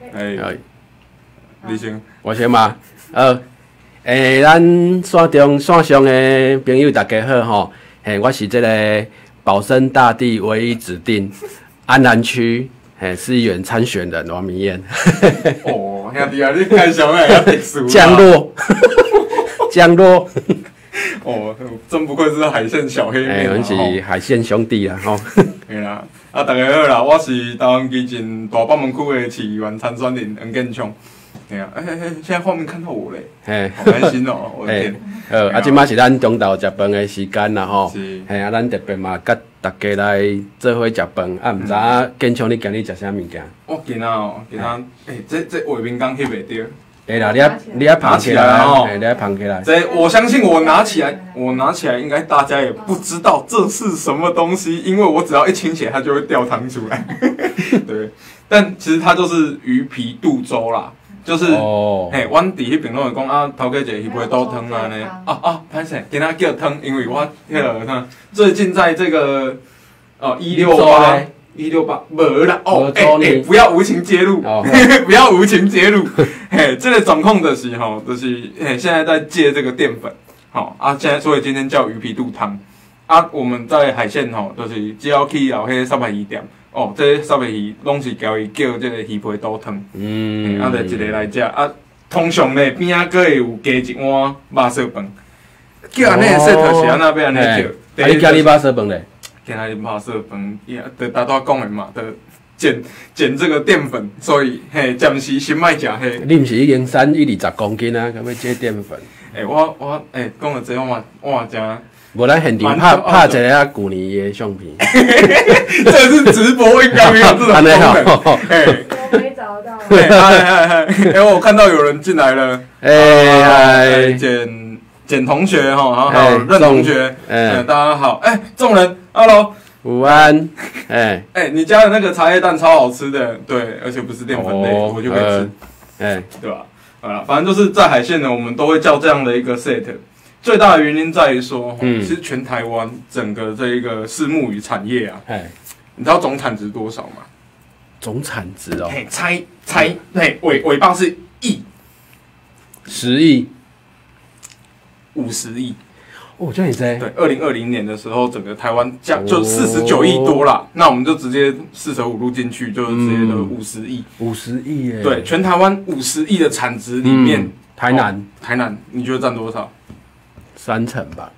你先， 我先嘛。咱线上的朋友大家好吼，我是这个保生大帝唯一指定安南区市议员参选人王明彦。 哦，兄弟啊，你介绍诶较特殊。 降落。 哦，真不愧是海线小黑妹。 阮是海线兄弟啦吼。 嘿啦，大家好啦，我是台湾基进大北门区的市议员参选人黄建昌。哎呀，现在画面看到我嘞，好开心哦！我的天， 即摆是咱中昼食饭的时间啦吼， 是， 咱特别嘛，甲大家来做伙食饭，毋知影建昌你今日食啥物件？ 我今仔，这画面刚翕袂着。 会啦，你要捧起来吼，你要捧起来。 这我相信我拿起来，应该大家也不知道这是什么东西，因为我只要一倾斜，它就会掉汤出来。对，但其实它就是鱼皮肚粥啦。就是，阮伫迄边拢会讲啊，头家一个鱼皮肚汤啊呢，歹势，今仔叫汤，因为我迄个最近在这个168无啦，不要无情揭露，不要无情揭露，这个状况就是现在在戒这个淀粉，现在所以今天叫鱼皮肚汤，我们在海线就是只要去后迄沙白鱼店。这沙白鱼拢是交伊叫这个鱼皮肚汤，就一个来食。通常咧边仔佫会有加一碗肉色饭，叫安尼的 set 是安那要安尼叫。 你今日肉色饭咧？ 今日肉色饭，就大大讲的嘛，就减这个淀粉，所以暂时先莫食迄。 你毋是已经3、20公斤啊？敢要戒淀粉？ 我讲了这我真。 无咱现场拍一个旧年的相片， 这是直播应该没有这种功能。 我没找到。 我看到有人进来了。简同学哈，还有任同学，大家好。众人 ，Hello， 午安。 你家的那个茶叶蛋超好吃的，对，而且不是淀粉类，我就可以吃。对吧？反正就是在海线呢，我们都会叫这样的一个 set。最大的原因在于说，其实全台湾整个这一个虱目鱼产业啊，你知道总产值多少吗？ 总产值哦， 猜，尾巴是亿 ，10亿 ，50亿。 哦，这样子。 对，2020年的时候，整个台湾就49亿多啦，那我们就直接4舍5入进去，就是直接的50亿。 50亿耶！ 对，全台湾50亿的产值里面， 台南， 你觉得占多少 ？3成吧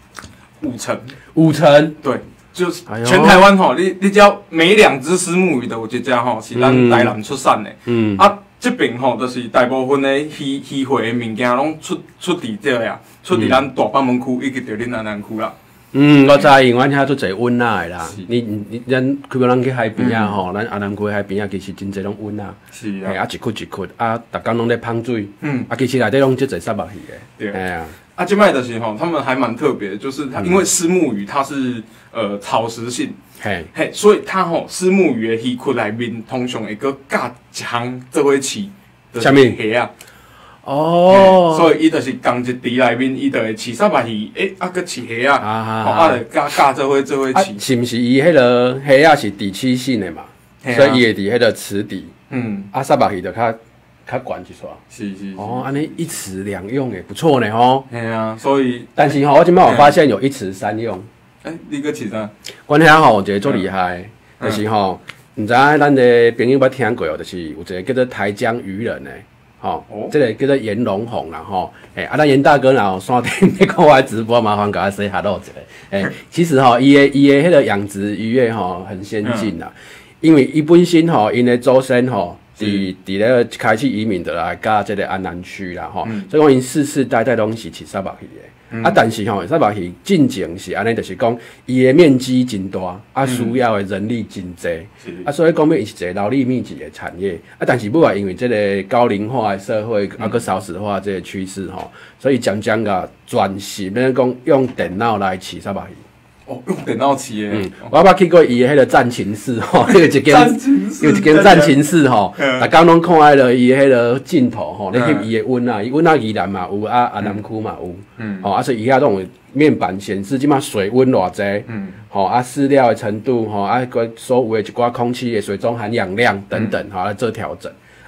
，5成，对，就是全台湾你只要每2只虱目鱼的有一只是咱台南出产的，这边就是大部分的鱼货的物件拢出伫这呀，出伫咱大北门区以及着恁安南区啦。 我知，因为阮遐足侪温仔的啦。咱开咱去海边啊咱安南区海边啊，其实真侪拢温仔。 是啊。 一窟一窟，逐工拢咧捧水。其实内底拢足侪沙目鱼的。 对。这摆就是他们还蛮特别的，就是因为虱目鱼它是草食性，所以它虱目鱼的鱼窟内面通常会搁加一项做伙饲，就是虾啊。所以伊就是同一池内面，伊就会饲沙目鱼，搁饲虾啊，就加做伙饲。 是毋是伊迄个虾啊是底栖性的嘛？所以伊会伫迄个池底。沙目鱼就较悬一撮。是。安尼1池2用诶，不错呢吼。 所以。 但是我即摆有发现有1池3用。 你搁饲啥？ 阮遐有一个足厉害，就是毋知影咱的朋友捌听过就是有一个叫做台江渔人诶。这个叫做严龙宏啦吼，咱严大哥若线顶咧看我直播，麻烦甲我 say hello 一下。其实伊的迄个养殖渔业很先进啦，因为伊本身因的祖先伫咧开始移民的来甲这个安南区啦所以讲因世代拢是饲沙目鱼的。但是沙目鱼进前是安尼，就是讲伊的面积真大，需要的人力真济，所以讲伊是一个劳力密集的产业。但是因为这个高龄化的社会，个少子化这个趋势所以渐渐个转型，变讲用电脑来饲沙目鱼。 用电脑饲的。 我捌去过伊的迄个战情室有一间战情室逐工拢看迄个伊的迄个镜头咧翕伊的温啊，伊温啊宜兰嘛有安南区嘛有，所以伊遐种面板显示即马水温偌济，饲料的程度，所有的一寡空气的水中含氧量等等来做调整。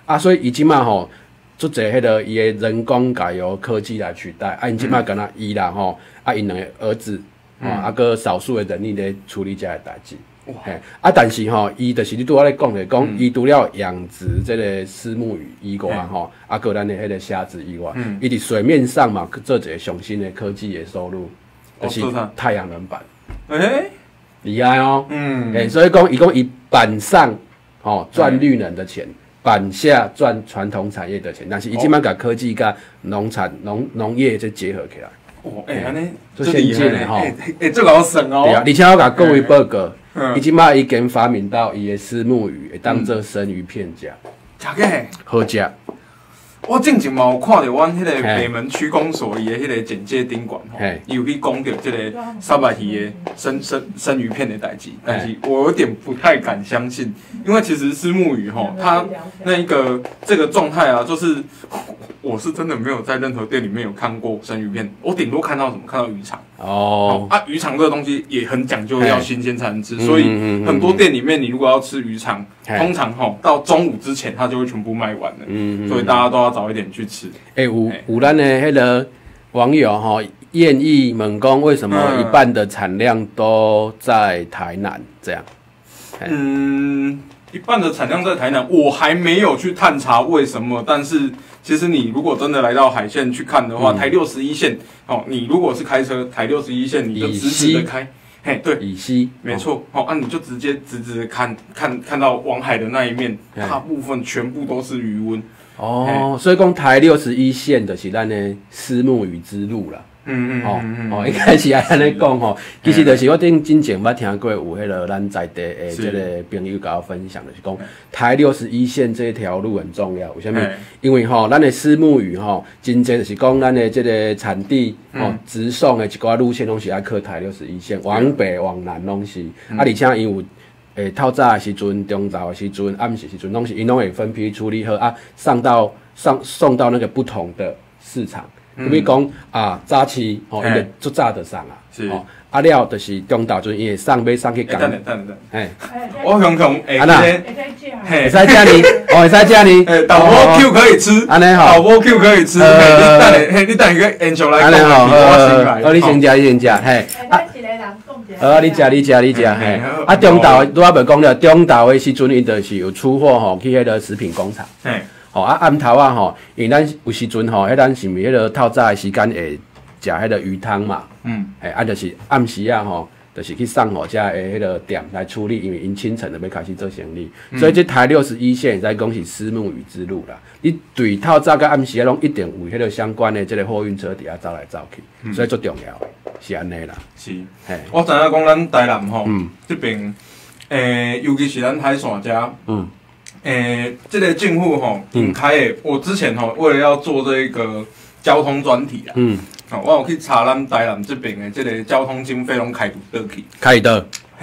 啊，所以伊即马吼，做者迄个伊的人工甲由科技来取代，啊，因即马敢若伊啦吼，啊，因两个儿子，啊，个少数的人力咧处理遮个代志。嘿，啊，但是吼，伊就是你拄仔咧讲的，讲伊除了养殖这个虱目鱼以外吼，啊，个咱的迄个虾子以外，伊伫水面上嘛做一个上新的科技的收入，就是太阳能板。厉害哦。所以讲，伊板上吼赚绿能的钱，板下赚传统产业的钱，但是伊即摆甲科技甲农业这结合起来。 安尼做先进的吼， 这个好省哦。 对啊，而且我甲各位报告，伊即摆已经发明到伊的虱目鱼会当做生鱼片食，好食。 我之前嘛有看到阮迄个北门区公所伊的迄个简介宾馆吼，伊有去讲到即个沙巴鱼的生鱼片的代志，但是我有点不太敢相信，因为其实虱目鱼吼，它这个状态啊，就是我是真的没有在任何店里面有看过生鱼片，我顶多看到什么？看到鱼肠。鱼肠这个东西也很讲究要新鲜才能吃，所以很多店里面你如果要吃鱼肠，通常到中午之前它就会全部卖完了，所以大家都要早一点去吃。 有咱的迄个网友吼，愿意问讲为什么一半的产量都在台南这样？ 一半的产量在台南，我还没有去探查为什么，但是其实你如果真的来到海线去看的话，台61线你如果是开车台61线，你就直直的开，对， 以西没错，你就直接直直的看到往海的那一面，大部分全部都是鱼塭。 所以讲台61线就是咱的虱目鱼之路啦。一开始安尼讲吼，其实就是我之前捌听过有迄个咱在地的这个朋友甲我分享，就是讲台61线这条路很重要。为什么？因为咱的虱目鱼真济就是讲咱的这个产地直送的一寡路线拢是爱靠台61线，往北往南拢是。而且因有透早的时阵、中昼的时阵、暗时的时阵，因拢会分批处理好送到那个不同的市场。比如讲早期因为足早就送了，就是中昼阵伊会送去港。 我雄雄会使食呢，会使食呢。 导播 Q 可以吃，导播 Q 可以吃。你等一个 Angel 来讲， 你先食，你先食，嘿。你食，中昼拄仔袂讲了，中昼的时阵伊就是有出货去迄个食品工厂。暗头因为咱有时阵咱是咪迄个透早的时间会食迄个鱼汤嘛，就是暗时就是去送遮的迄个店来处理，因为因清晨就要开始做生意，所以这台61线在讲是虱目鱼之路啦。你对透早甲暗时拢一定有迄个相关的这个货运车底下走来走去，所以最重要是安尼啦。 是，我知影讲咱台南这边，尤其是咱海线遮。这个政府开的，我之前为了要做这个交通专题我有去查咱台南这边的这个交通经费拢开伫倒去。 开倒？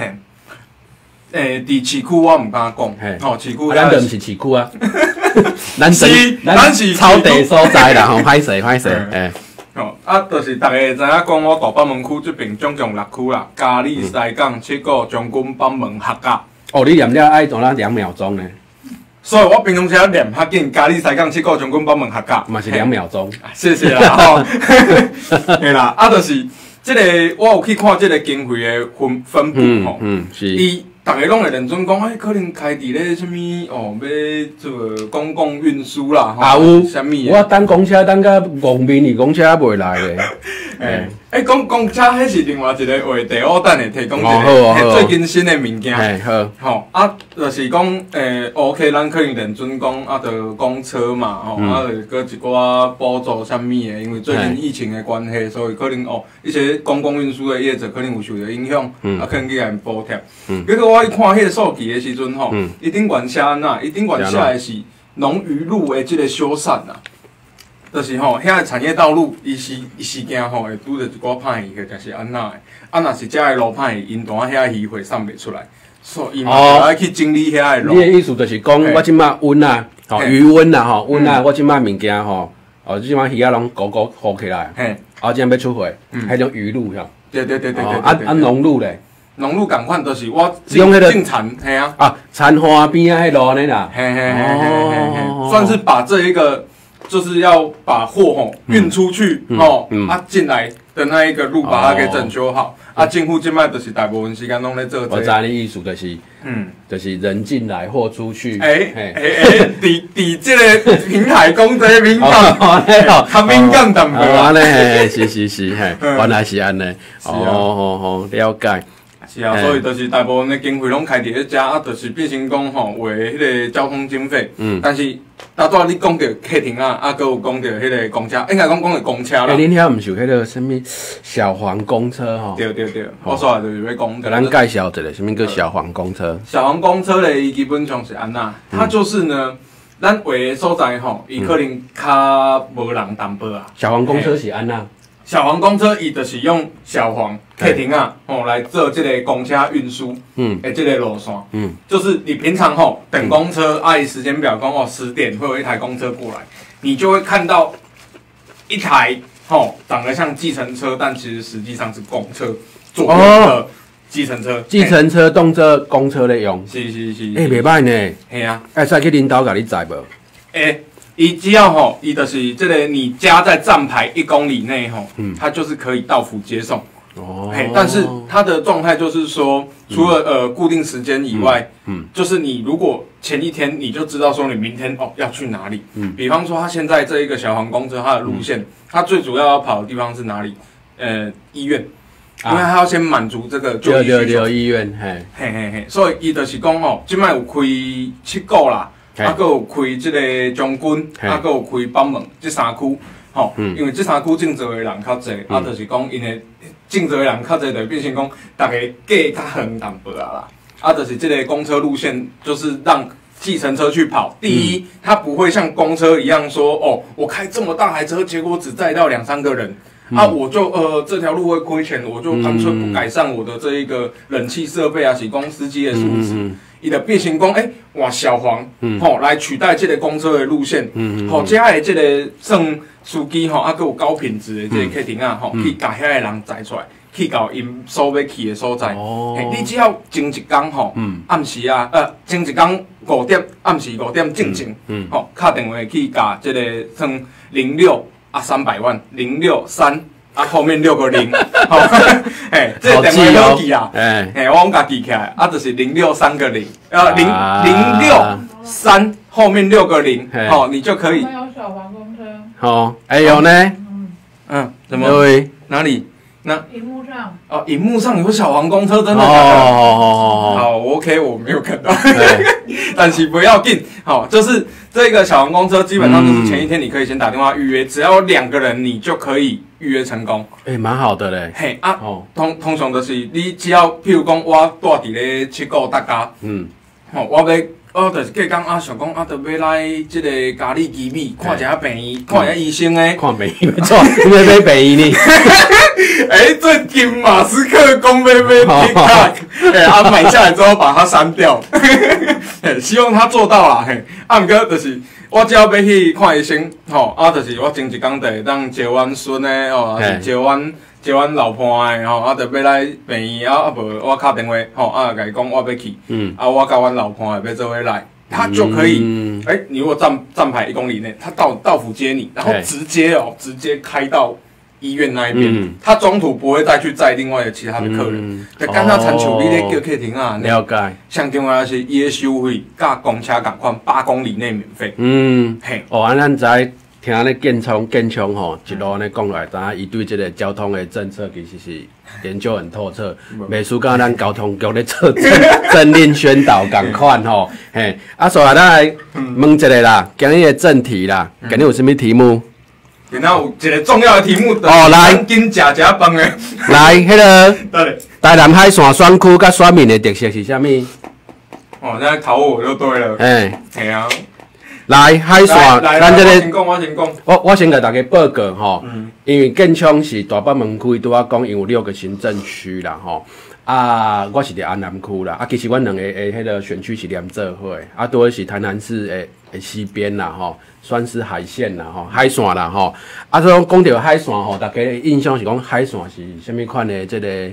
伫市区我唔敢讲，市区咱就唔是市区啊，咱是草地所在啦，歹势。 就是大家会知影讲，我大北门区这边总共6区啦，嘉义、西港、七股、将军、北门、客家。 你念了爱做咱2秒钟呢？ 所以我平常时念较紧，嘉义、西港、七股、将军、北门、客家， 嘛是2秒钟。 谢谢啦，嘿啦，就是这个我有去看这个经费的分布是。大家拢会认真讲，可能开伫咧什么要做公共运输啦， 有啥物？ 我等公车等甲亡命哩，公车还袂来咧。 公车迄是另外一个话题，我等下提供一个最近新的物件。就是讲OK， 咱可能认真讲就公车嘛，就搁一寡补助啥物的，因为最近疫情的关系，所以可能一些公共运输的业者可能有受到影响，可能去给因补贴。结果我一看迄个数据的时阵伊顶悬写安那？伊顶悬写的是农渔路的这个修缮啊。就是遐个产业道路，伊时间会拄着一寡歹鱼的，就是安那的。若是遮个路歹鱼，因当遐鱼会送袂出来，所以伊嘛就爱去整理遐个路。 你的意思就是讲，我即摆温鱼温我即摆物件即摆鱼仔拢糊起来，即摆要出货，迄种鱼路对。农路咧。 农路赶快就是我进产，嘿啊， 产花边啊，迄路呢啦， 嘿，算是把这一个就是要把货运出去进来的那一个路把它给整修好。政府即摆就是大部分时间拢咧做。 我知你意思就是，就是人进来货出去。 伫这个平台讲这敏感，较敏感淡薄。 安尼，是，原来是安尼。了解。 是啊，所以就是大部分的经费拢开伫咧遮，就是变成讲为迄个交通经费。但是大多你讲到客厅啊，搁有讲到迄个公车，应该讲到公车啦。 恁遐毋是有迄个什么小黄公车吼？ 对，我说的就是要讲。 给咱介绍一下，什么叫小黄公车？ 小黄公车咧，基本上是安那，它就是呢，咱画的所在伊可能较无人淡薄啊。 小黄公车是安那？ 小黄公车伊就是用小黄客厅来做这个公车运输的这个路线，就是你平常等公车，按时间表讲10点会有一台公车过来，你就会看到一台长得像计程车，但其实实际上是公车左右的计程车， 计程车当做公车咧用， 是， 袂歹呢， 系啊， 使去领导甲你载无？ 伊只要伊就是这个你家在站牌1公里内它就是可以到府接送。但是它的状态就是说，除了固定时间以外，就是你如果前一天你就知道说你明天要去哪里，比方说它现在这一个小黄公车它的路线，它最主要要跑的地方是哪里？医院，因为它要先满足这个就医需求。 医院， 所以伊就是讲即摆有开7股啦。还有开这个将军，还有开北门这3区，因为这3区种植的人较侪，就是讲因为种植的人较侪，就变成讲大家价较远淡薄啦。就是这个公车路线，就是让计程车去跑。第一，它不会像公车一样说，我开这么大台车，结果只载到2-3个人。我就这条路会亏钱，我就干脆不改善我的这一个冷气设备啊，是公司机的素质。伊就变成讲，换小黄，来取代这个公车的路线，加的这个算司机搁有高品质的这个客厅去把遐个人载出来，去到因所要去的所在。你只要前一天暗时啊，前一天5点，暗时5点进前，打电话去甲这个算06300万063。后面6个0，这个电话好记啊，我讲家记起来，就是063个0，063后面6个0，你就可以。 有小黄公车。 还有呢？ 怎么？哪里？ 荧幕上。 荧幕上有小黄公车，真的假的？好 ，OK， 我没有看到，但是不要紧，就是这个小黄公车基本上就是前一天你可以先打电话预约，只要2个人你就可以预约成功。 蛮好的嘞。 通常就是你只要，譬如讲我住伫咧7股大家，我就是隔天想讲就要来这个嘉义基米看一下病院，看一下医生诶。 看病院没错，你要买病院呢？ 最近马斯克讲要买 TikTok， 买下来之后把它删掉，希望他做到啦。毋过就是我只要要去看医生，就是我前一天就会当接阮孙诶，还是接阮老婆诶，就要来病院，无我打电话，甲伊讲我要去，我甲阮老婆也要做伙来，他就可以，你如果站牌1公里内，他到府接你，然后直接开到医院那一边，他中途不会再去载另外的其他的客人，就刚刚参像你咧叫客厅啊， 了解。 上重要是伊的收费，甲公车同款，8公里内免费。 咱知听安尼建昌一路安尼讲来，知影伊对这个交通的政策其实是研究很透彻，袂输甲咱交通局咧做政令宣导共款所以咱来问一个啦，今日的正题啦，今日有啥物题目？ 今仔有一个重要的题目， 来， 紧食饭的。 来，迄个台南海线选区甲选民的特色是啥物？ 现在考我就对了。系啊。 来，海线，咱这个， 我先讲。 我先给大家报告因为建昌是大北门区，拄仔讲因有6个行政区啦我是伫安南区啦，其实阮2个迄个选区是连做伙，多是台南市的西边啦算是海线啦海线啦所以讲到海线大家的印象是讲海线是啥物款的这个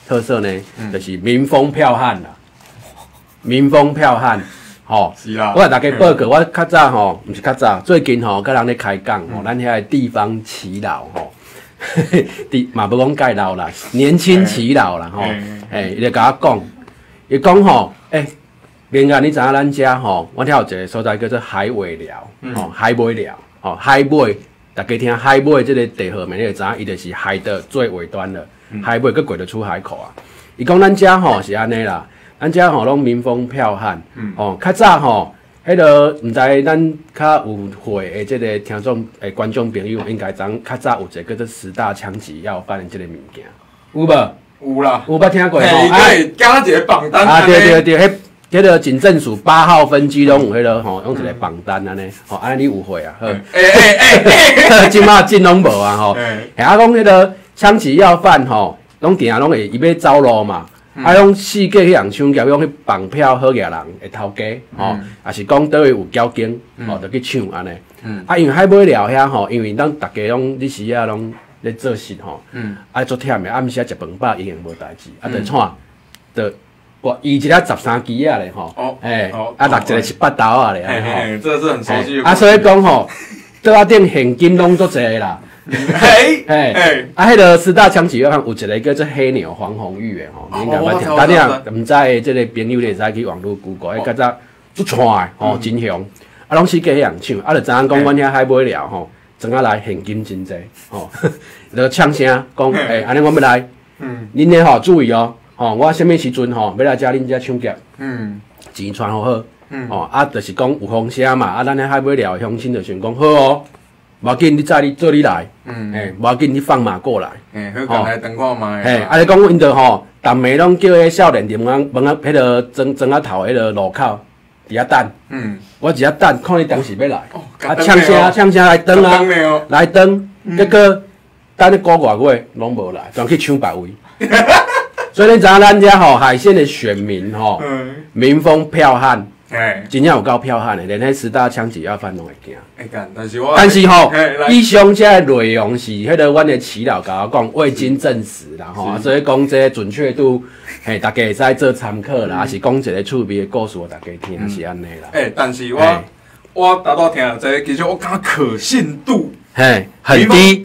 特色呢，就是民风剽悍啦，民风剽悍。吼， 是啦。 我甲大家报告，我较早吼，毋是较早，最近吼，甲人咧开讲吼，咱遐地方耆老吼，嘛不讲介老啦，年轻耆老啦吼，伊就甲我讲，伊讲吼，明仔你知影咱遮吼，我听有一个所在叫做海尾寮，吼，海尾寮，吼，海尾，大家听海尾这个地号名，你就知影伊就是海的最尾端了，海尾佮过得出海口啊。伊讲咱遮吼是安尼啦。咱遮吼拢民风剽悍，较早吼，迄个毋知咱较有会的即个听众观众朋友应该知，较早有一个叫做10大枪击要犯的即个物件，有无？ 有啦， 有捌听过吼？ 对，加一个榜单。 啊，对，迄个警政署8号分局拢有迄个吼，用一个榜单安尼，吼，安尼你有会啊？好，即马进拢无啊吼，啊讲迄个枪击要犯吼，拢定拢会伊要走路嘛。拢四界迄样抢劫，用去绑票好野人会头家，吼，也是讲倒位有交警，吼，就去抢安尼。因为海尾寮遐吼，因为咱大家拢日时啊拢咧做事吼，足忝的，暗时食饭饱已经无代志，就创，就我伊一日13支啊咧吼，六一个7、8斗啊咧， 吼，这是很熟悉。 所以讲吼，桌顶现金拢足侪啦。迄个10大枪击要犯有一个叫做黑鸟黄红玉的吼，你应该捌听。大家毋知即个朋友你会使去网络 Google， 较早足串的吼，真凶，拢是假迄样抢，就知影讲阮遐海尾寮吼，装啊来现金真济吼，就唱声讲安尼我要来，恁咧吼注意哦，吼我什么时阵吼要来遮恁遮抢劫，钱传好，吼就是讲有风声嘛，咱咧海尾寮乡亲就想讲好哦。无要紧，你载你做你来，无要紧，你放马过来， 好，赶来等看卖。 你讲因着吼，逐暝拢叫迄少年伫门迄个庄仔头迄个路口伫遐等，我伫遐等，看你当时要来，呛声来等啊，来等，结果等你个外月拢无来，全去抢别位。所以你知影咱遮吼海鲜的选民吼，民风剽悍。真正有够剽悍的，连迄10大枪击要犯拢会惊。但是吼，以上这内容是迄个阮的耆老甲我讲未经证实啦吼，所以讲这准确度，大家会使做参考啦，也是讲一个趣味的故事，大家听是安尼啦。 但是我大多听了这，其实我感觉可信度很低，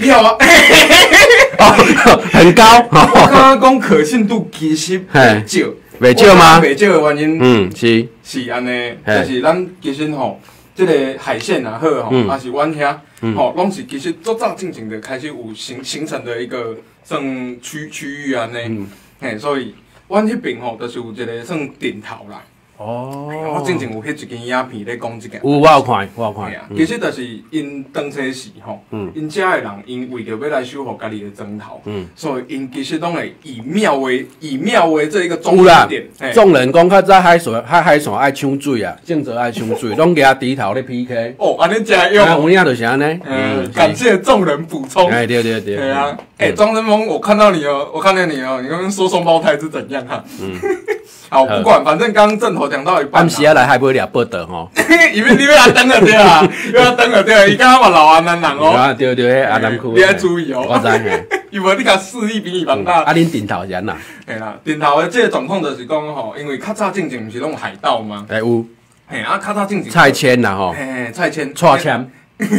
很高。 我感觉讲可信度其实很少。 袂少吗？ 袂少的原因， 是安尼，就是咱其实吼，即个海鲜也好吼，也是阮遐吼，拢是其实足早进前就开始有形成的一个算区域安尼，所以阮迄边吼，就是有一个算顶头啦。我之前有翕一间影片咧讲即件。 有，我有看。 其实就是因当初时吼，因遮的人因为着要来守护家己的庄头，所以因其实拢会以庙为这一个中心点。 众人讲较早海线爱抢水啊，正则爱抢水，拢举低头咧 PK。 安尼真用。 有影就是安尼。 感谢众人补充。 对。 对啊，庄生峰，我看到你哦，你刚刚说双胞胎是怎样哈？好，不管，反正刚刚正头讲到一半， 暗时啊来海尾寮报道吼， 因为你要来登了对啊，伊刚刚嘛老安南人哦， 对，阿南区， 你要注意哦， 我知嘿， 因为你甲势力比你庞大。 恁顶头是安那？ 嘿啦，顶头的这个状况就是讲吼，因为较早进前不是拢海盗吗？ 有， 较早进前蔡牵啦吼， 蔡牵， 蔡牵，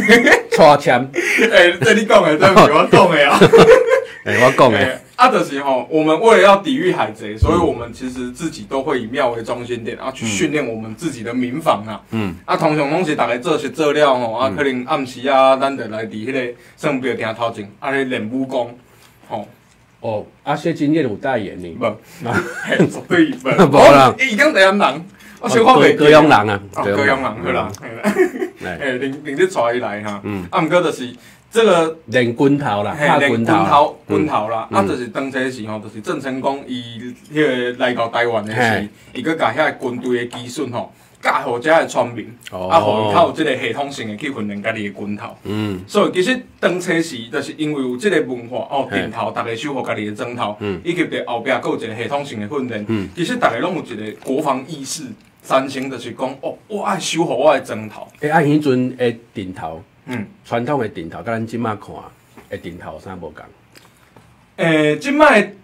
这你讲的，这不是我讲的啊。 我讲的。 就是吼，我们为了要抵御海贼，所以我们其实自己都会以庙为中心点，然后去训练我们自己的民防啊。通常拢是大家做了吼，可能暗时啊，咱就来伫迄个圣庙埕头前，咧练武功，吼。 谢金燕有代言呢？ 无，绝对无。 无啦， 伊讲台湾人，我小可袂。 高雄人啊， 高雄人好啦，另你带伊来哈。毋过就是。这个练拳头啦， 练拳头啦，就是当初时吼，就是郑成功伊迄个来到台湾的时，伊佮甲遐军队的基训吼，教互遮的村民，互伊较有即个系统性的去训练家己的拳头。所以其实当初时，就是因为有即个文化顶头，大家守护家己的庄头，以及伫后壁佮有一个系统性的训练。其实大家拢有一个国防意识，三成就是讲我爱守护我的庄头。 按迄阵的顶头。传统的顶头，甲咱即马看的顶头有啥无共？ 即摆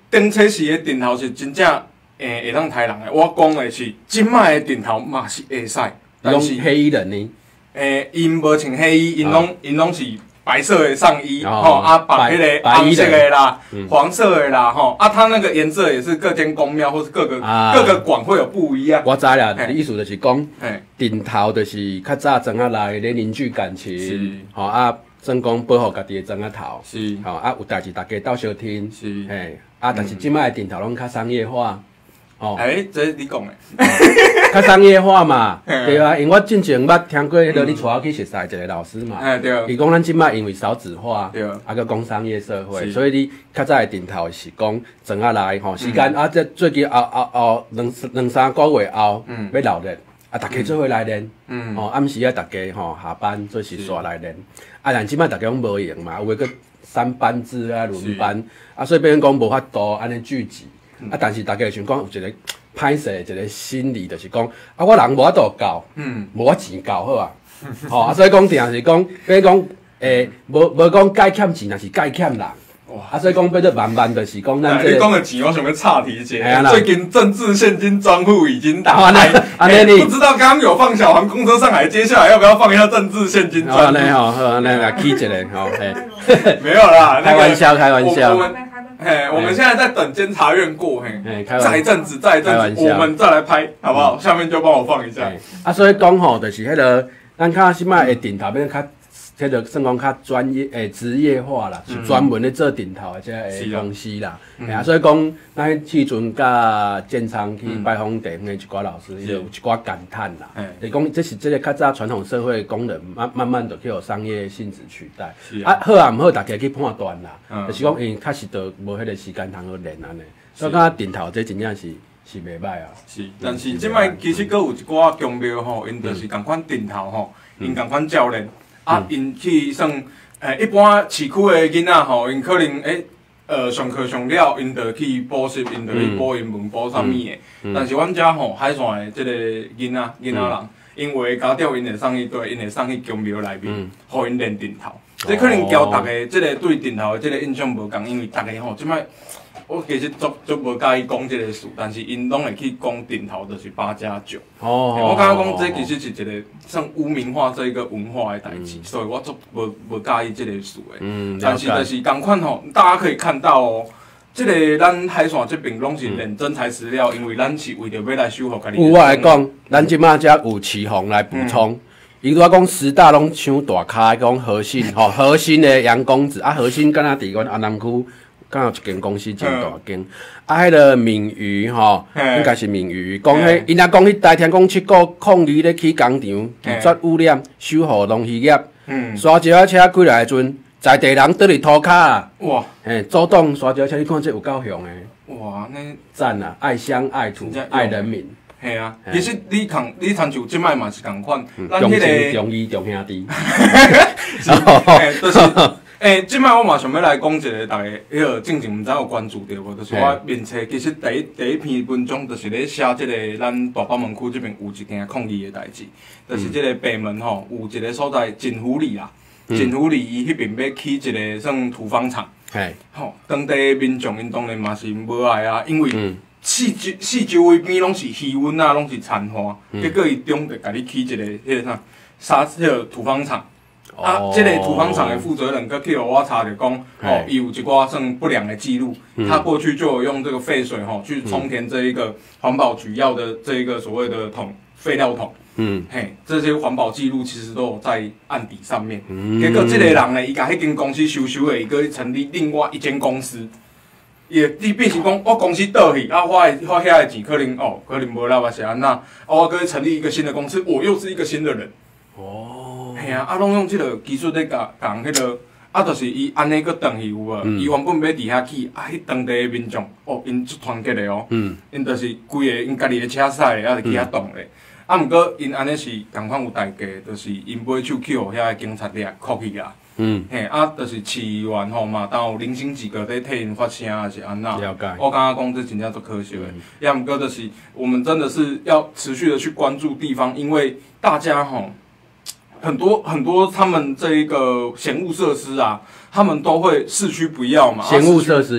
顶车时的电头是真正会当杀人的。我讲的是，即摆的电头嘛是会使， 但是黑衣人呢？ 因无穿黑衣，因拢是白色的上衣，把迄个红色的啦、黄色的啦，它那个颜色也是各间公庙或是各个馆会有不一样。 我知啦，意思就是讲，顶头就是较早庄仔内咧凝聚感情，算讲保护家己的庄仔头， 是， 有代志大家斗相听， 是， 但是即摆的顶头拢较商业化。 这是你讲的， 较商业化嘛，对啊，因为我之前捌听过迄个你带我去熟悉一个老师嘛， 对， 伊讲咱即摆因为少子化， 对， 个工商业社会，所以你较早的顶头是讲庄仔内时间这最近后两三个月后要留练，大家做伙来练，暗时大家下班做时煞来练，但即摆大家拢无闲嘛，有个三班制轮班，所以变成讲无法度安尼聚集。但是大家想讲有一个歹势一个心理，就是讲我人无法度交，无我钱交好啊，所以讲定是讲，比如讲无讲介欠钱，若是介欠人，所以讲变做慢慢就是讲咱你讲的钱，我想要岔题一下，最近政治现金专户已经打开，不知道刚刚有放小黄公车上来，接下来要不要放一下政治现金专户？ 安尼来起一个没有啦， 开玩笑。 我们现在在等监察院过，再一阵子，我们再来拍，好不好？下面就帮我放一下。 所以讲就是迄个，咱看现在的顶头变较，迄个算讲较专业职业化啦，是专门咧做顶头的这个公司啦。所以讲，咱迄阵甲建昌去拜访地方的一寡老师，有一寡感叹啦。就是讲，这是这个较早传统社会功能，慢慢就去有商业性质取代。好唔好，大家去判断啦。就是讲，因确实都无迄个时间通去练安尼。所以讲顶头这真正是袂歹啊。 是，但是即摆其实佫有一寡宫庙吼，因就是共款顶头吼，因共款教练。因去算一般市区的囡仔吼，因可能上课上了，因就去补习，因就去补英文、补啥物的。但是阮遮吼海线的即个囡仔人，因为家长因会送去对，因会送去宫庙内面，互因练顶头。这可能交大家即个对顶头的即个印象无共，因为大家吼即摆。我其实足无介意讲即个事，但是因拢会去讲顶头，就是8+9。我感觉讲这其实是一个算污名化这一个文化的代志，所以我足无介意即个事的。但是就是共款吼，大家可以看到哦，即个咱海线这边拢是练真材实料，因为咱是为着要来守护家己。 有我来讲，咱即马遮有启宏来补充。伊拄仔讲师大拢抢大咖，讲核心核心的杨公子核心敢若伫阮安南区。刚有一间公司真大间，迄个闽鱼应该是闽鱼，讲迄因也讲迄台天讲7股控鱼咧去工厂，拒绝污染，守护农渔业。沙石车开来的阵，在地人倒伫涂骹啊！哇！主动沙石车，你看这有够凶诶！ 哇，那赞啊！爱乡爱土爱人民。 嘿啊，其实你参像即摆嘛是共款，咱迄个中医中兄弟， 就是。即摆我嘛想要来讲一个，大家迄个正经毋知有关注到无？就是我面册，其实第一篇文章就是咧写即个咱大北门区这边有一件抗议的代志，就是即个北门吼有一个所在锦湖里啦，锦湖里伊迄边要起一个算土方厂，吼当地民众因当然嘛是无爱啊，因为四周围边拢是气温啊，拢是残花，结果伊中就甲你起一个迄个啥迄个土方厂。这个土方厂的负责人，佮去我查着讲，伊有一寡算不良的记录，他过去就有用这个废水去充填这一个环保局要的这一个所谓的废料桶，这些环保记录其实都有在案底上面。结果这个人呢，伊甲迄间公司收的，伊佮成立另外一间公司，伊变成讲我公司倒去，我遐的钱可能无啦，或是安那，我佮成立一个新的公司，我又是一个新的人。嘿啊，拢用即个技术咧甲迄个，就是伊安尼佫转去有无？伊原本要伫遐起，迄当地的民众，因足团结的因就是规个因家己的车驶咧，就去遐动咧。毋过因安尼是共款有代价，就是因买手去互遐个警察掠扣去啦。就是市员嘛，当有零星几个在替因发声，还是安那？ 了解。 我感觉讲这真正足可惜的。也毋过就是我们真的是要持续的去关注地方，因为大家很多他们这一个嫌恶设施啊，他们都会市区不要嘛。 嫌恶设施是啥？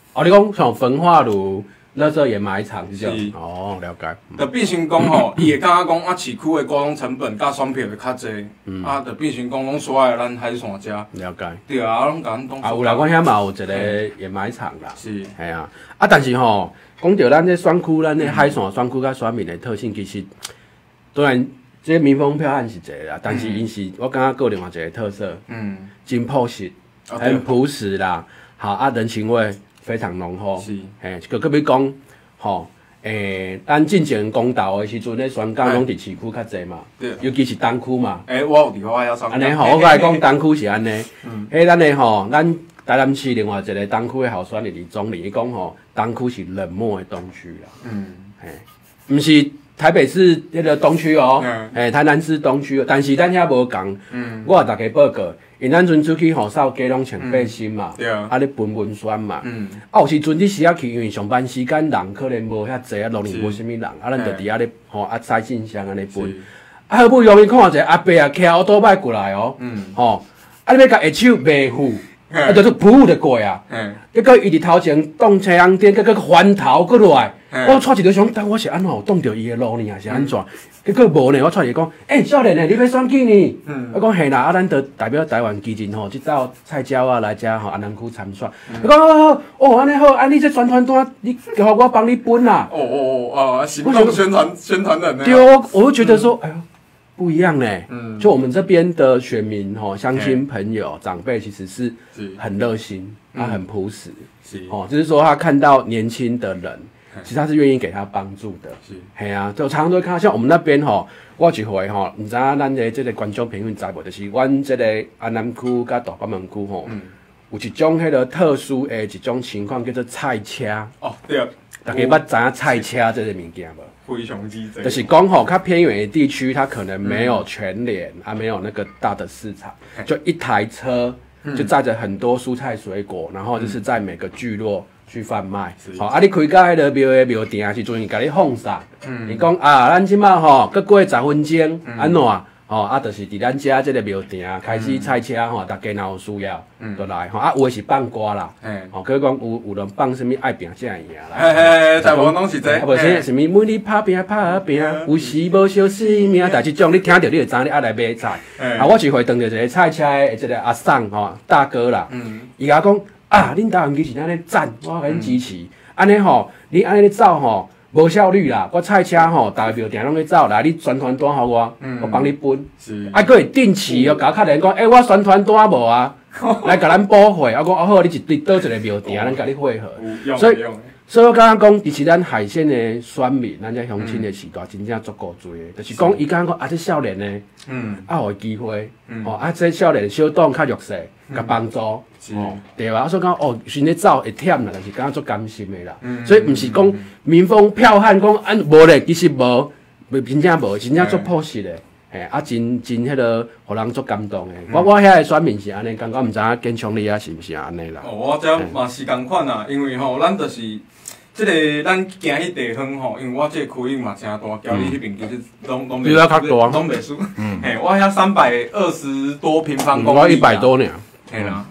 哦，你讲像焚化炉、垃圾掩埋场这种。哦，了解。 就变成讲吼，伊会感觉讲啊，市区的交通成本甲选票会较济，啊，就变成讲拢所在咱海线遮。 了解。 对啊，拢甲咱当。 啊，有啦，阮遐嘛有一个掩埋场啦。 是。 系啊，啊，但是吼，讲到咱这选区，咱这海线选区甲选民的特性，其实当然。这民风剽悍是一个啦，但是因是我感觉个另外一个特色，真朴实，很朴实啦，好啊，人情味非常浓厚， 是， 嘿，个比讲，吼，咱进前公道的时阵，咧选举拢伫市区较济嘛，尤其是东区嘛， 我有伫我遐选。 安尼吼，我甲你讲，东区是安尼，迄咱的吼，咱台南市另外一个东区的候选人李总理，伊讲吼，东区是冷漠的东区啦，嘿，毋是。台北市迄个东区哦，台南市东区，但是咱遐无共，我也大家报告，因咱阵出去吼扫街拢穿背心嘛，啊咧喷文宣嘛，有时阵你时啊去，因为上班时间人可能无遐济，啊路里无啥物人，啊咱就伫遐咧吼塞信箱安尼喷，啊好不容易看一个阿伯啊骑奥多摆过来哦，吼，啊你要甲下手袂赴，啊就是噗就过啊，结果伊伫头前挡车红灯，结果翻头过来。我带一个想，我是安怎有挡着伊的路呢，还是安怎？结果无呢，我带伊讲，少年诶，你要选举呢？我讲嘿啦，啊，咱得代表台湾基进吼，即走菜鸟啊来遮吼安南区参选。伊讲哦，安尼好，安你这宣传单，你互我帮你分啦。 行动宣传人呢？ 对，我就觉得说，哎呦，不一样呢。就我们这边的选民吼，乡亲朋友长辈其实是很热心，他很朴实，就是说他看到年轻的人。其实他是愿意给他帮助的，是，系啊，就常常都会看到，像我们那边吼，我一回吼，唔知影咱的这个观众朋友知无？就是阮这个安南区甲大关门区吼，有一种迄个特殊的一种情况叫做菜车。 哦，对啊， 大家捌知影菜车这个物件无？ 非常之多。 就是讲吼，较偏远的地区，它可能没有全联，没有那个大的市场，就一台车就载着很多蔬菜水果，然后就是在每个聚落。去贩卖，好啊！你开到迄个庙埕时阵，伊甲你放啥？伊讲啊，咱即马吼，佮过10分钟，安怎？吼啊，就是伫咱遮即个庙埕开始菜车吼，大家若有需要，就来吼啊，有诶是放歌啦，吼，佮讲有人放啥物爱拼啥赢啦， 台湾拢是这， 啊无啥啥物每日拍拼，有时无小生命，但即种你听着你就知你爱来买菜。啊，我一回当着一个菜车诶，一个阿桑吼大哥啦，伊甲讲。啊！恁台湾其实安尼赞，我很支持。安尼吼，你安尼走吼，无效率啦。我菜车吼，逐个庙埕拢咧走，来你宣传单互我，我帮你分。是。啊，佫会定期哦，甲客人讲，我宣传单无啊，来甲咱补货。我讲好，你一对倒一个庙埕，咱甲你汇合。所以我刚刚讲，其实咱海线的选民，咱遮乡亲的时代真正足够多的，就是讲伊刚刚讲啊，这少年呢，有机会，这少年小党较弱势，甲帮助，对吧？所以讲虽然走会忝啦，但是感觉足甘心的啦。所以毋是讲民风剽悍，讲无咧，其实无，真正无，真正足朴实的。真迄个，互人足感动的。我遐个选民是安尼，感觉毋知影建昌你啊是毋是安尼啦？ 我遮嘛是共款啦，因为吼，咱就是即个咱行迄地方吼，因为我即个区域嘛诚大，交你迄边其实拢袂输。我遐320多平方公里。 我100多尔。 嘿啦，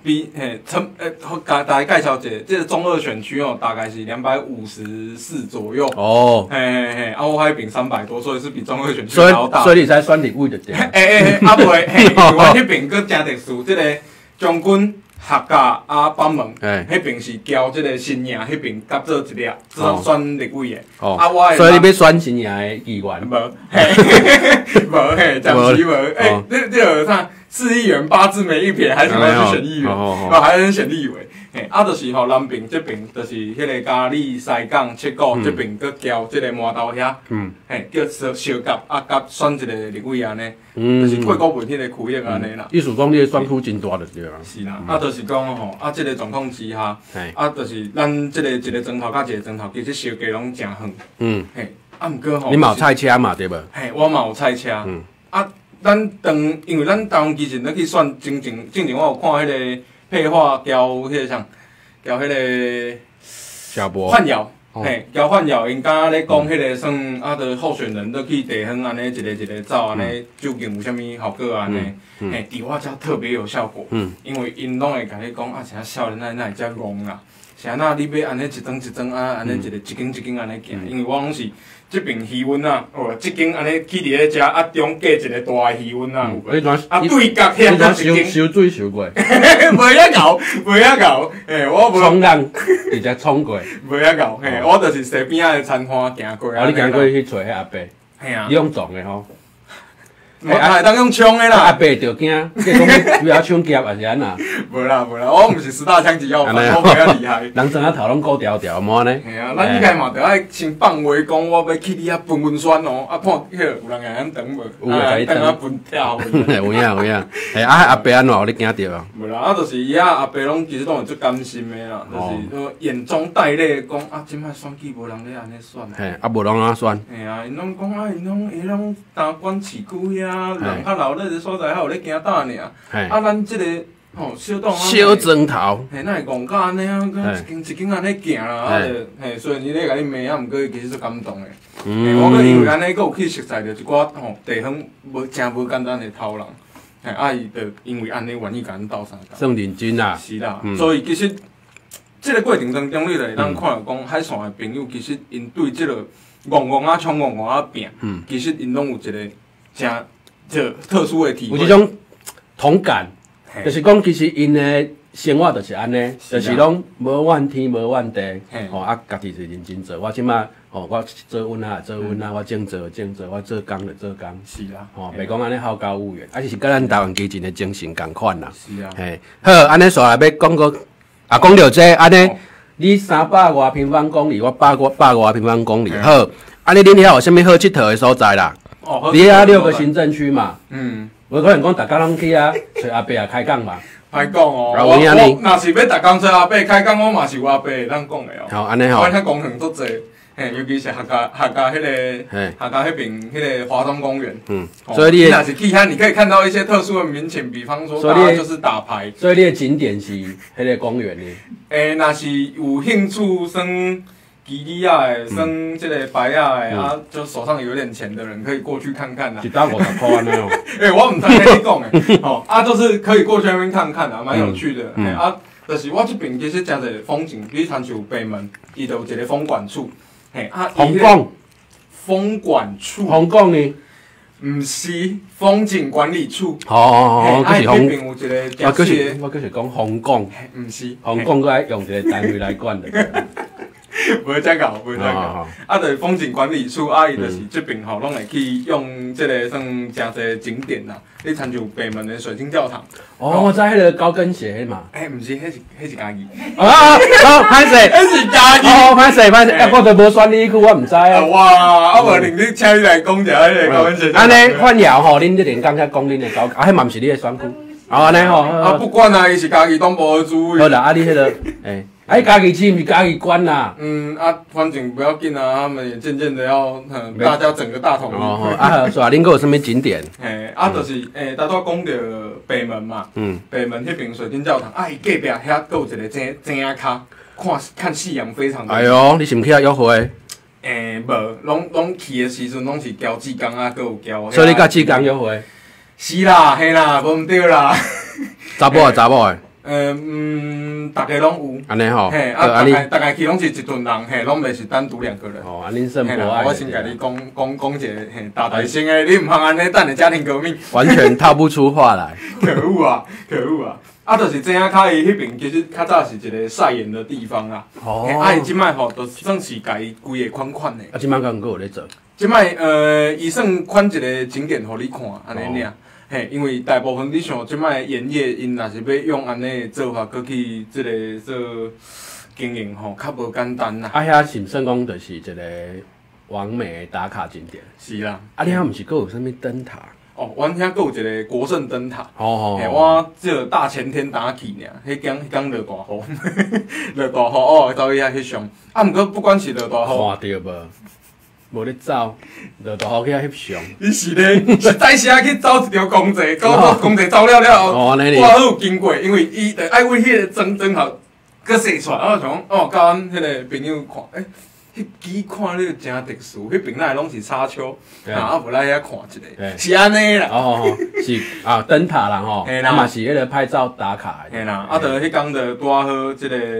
大家介绍一下，这个中二选区哦，大概是254左右。哦，我迄边300多，所以是比中二选区还要大。 所以你才选立委的对。 袂，我迄边佫真特殊，这个将军客家帮门，迄边是交这个新营，迄边夹做一粒，做选立委的。我所以你要选新营的议员？ 无，暂时无。你有啥？4亿元8字没一撇，还想要去选议员，还能选立委。就是吼南边这边就是迄个嘉义、西港、七股这边佫交即个麻豆遐，叫小夹夹选一个立委安尼，就是过国门迄个区域安尼啦。 意思讲你的选区真大就对啦。 是啦，就是讲吼，即个状况之下，就是咱即个一个砖头甲一个砖头，其实小价拢诚远。毋过吼， 你嘛有菜车嘛对无？ 我嘛有菜车。咱因为咱台湾基层咧去选正前我有看迄个配画交迄个啥，交迄个范耀，交范耀，因敢咧讲迄个算就候选人咧去地方安尼一个走安尼，究竟有啥物效果安尼？伫我遮特别有效果，因为因拢会甲你讲像少年那会遮戆啦。 是安那你要安尼一桩一桩啊，安尼一间一间安尼行，因为我拢是即边鱼温啊，哦，即间安尼去伫咧食，啊中隔一个大的鱼温啊，啊对角遐啊一间收水收过， 袂遐厚，袂遐厚，嘿，我无冲浪直接冲过， 袂遐厚，嘿，我就是西边仔的餐摊行过。 你行过去找迄阿伯， 嘿啊， 你用撞的吼。 会当用枪的啦。 阿伯着惊，计讲要抢劫还是安那？ 无啦，我毋是十大枪击要犯，我比较厉害。 人整啊头拢高调调，莫安尼。 嘿啊，咱应该嘛着爱先放话讲，我要去你遐分温泉哦，啊看迄有人会晓等无？ 有诶， 等啊分跳。 有影。嘿，阿伯安怎有你惊着啊？ 无啦，啊，就是伊阿伯拢其实拢会足甘心诶啦，就是眼中带泪，讲啊，即摆选举无人咧安尼选。 嘿，啊无人安选。 嘿啊，因拢讲啊，因拢担管市区遐，人较闹热诶所在，还有咧惊打尔。啊，咱即个吼小党小砖头， 嘿，那会戆甲安尼啊，一间安尼行啦，啊，嘿，虽然伊咧甲你骂啊，毋过伊其实足感动诶。我阁因为安尼，阁有去熟悉着一寡吼地方无真无简单诶头人。嘿，啊，伊着因为安尼愿意甲咱斗相共。 算认真啦。 是啦，所以其实即个过程当中，你会当看到讲海线诶朋友，其实因对即个戆啊、冲戆啊拼，其实因拢有一个真特殊诶体会。 有一种同感，就是讲其实因诶生活就是安尼，就是拢无怨天无怨地，吼啊，家己是认真做。我即摆吼，我做温啊，我种做，我做工就做工。 是啦， 吼，袂讲安尼好高骛远，就是甲咱台湾基进诶精神共款啦。 是啊， 嘿，好，安尼煞来要讲个，啊，讲到这安尼，你300外平方公里，我100外平方公里，好，安尼恁遐有啥物好佚佗诶所在啦？你遐6个行政区嘛，有可能讲大家拢去啊，找阿伯啊开讲嘛。 歹讲哦，我若是要逐工找阿伯开讲，我嘛是有阿伯会当讲的哦。 好，安尼吼。 我遐功能足侪，嘿，尤其是客家迄个，客家迄边迄个华东公园。 所以你若是去遐，你可以看到一些特殊的民情，比方说，大家就是打牌。 所以你的景点是迄个公园呢？ 若是有兴趣耍吉利亚的，耍这个白亚的，啊，就手上有点钱的人可以过去看看啦。 一打50块安尼哦。 我毋知跟你讲诶，哦，啊，就是可以过去那边看看啊，蛮有趣的。啊，就是我这边其实真侪风景，比如像有北门，伊就有一个风管处，嘿，啊， 红港风管处， 红港呢？ 毋是风景管理处。 哦， 啊，这边有一个我就是讲红港， 毋是， 红港该用一个单位来管的。 无遮搞，无遮搞。啊，就是风景管理处，啊，伊就是这边吼，拢会去用这个算真侪景点啦。你参像北门的水晶教堂。 哦，我知迄个高跟鞋嘛。 毋是，迄是家己。 歹势， 迄是家己。 歹势，我都无选你去，我毋知啊。 哇，啊无令你请你来讲一下迄个高跟鞋。 安尼换谣吼，恁一定刚才讲恁的高，迄嘛毋是你的选区。安尼吼。 啊，不管啊，伊是家己东部的主委。 好啦，啊，你迄个，家己饲毋是家己管啦。 反正不要紧啊，他们也渐渐的要，大家整个大统一。 啊，是啊，恁有啥物景点？ 就是大多讲到北门嘛，北门迄边水晶教堂，伊隔壁遐佫有一个井仔卡，看夕阳非常。 哎呦，你是毋去遐约会？ 无，拢去的时阵拢是交志刚啊，佫有交。 所以你甲志刚约会？ 是啦，嘿啦，无毋对啦。 查某啊，查某诶。 大家拢有。安尼吼。嘿，大概去拢是一群人，嘿，拢袂是单独2个人。 哦，恁算博爱。 我先甲你讲一个，嘿，大声诶，你毋通安尼等下家庭革命。 完全套不出话来。 可恶啊！啊，就是井仔卡伊迄边其实较早是一个晒盐的地方啦。伊即摆吼，就算是家己规个款的。 即摆敢有咧做？ 即摆伊算款一个景点互你看，安尼尔。嘿，因为大部分你像即摆盐业，因若是要用安尼的做法，搁去即个做经营吼，较无简单啦。 遐是毋算讲就是一个完美的打卡景点。 是啦。 你遐毋是搁有啥物灯塔？ 阮遐搁有一个国圣灯塔。 嘿， 我只大前天打去尔，迄天落大雨，落大雨走去遐翕相。啊，毋过不管是落大雨， 看着无？无咧走，落大雨去遐翕相。 伊是咧，实在是去走一条公车，公车走了后，我好有经过，因为伊着爱为迄个灯头搁射出来，我想讲，甲阮迄个朋友看，迄支看你真特殊，迄边内拢是沙丘，无来遐看一下，是安尼啦。 是灯塔啦吼，嘛是迄个拍照打卡的。嘿啦，着迄天着拄好即个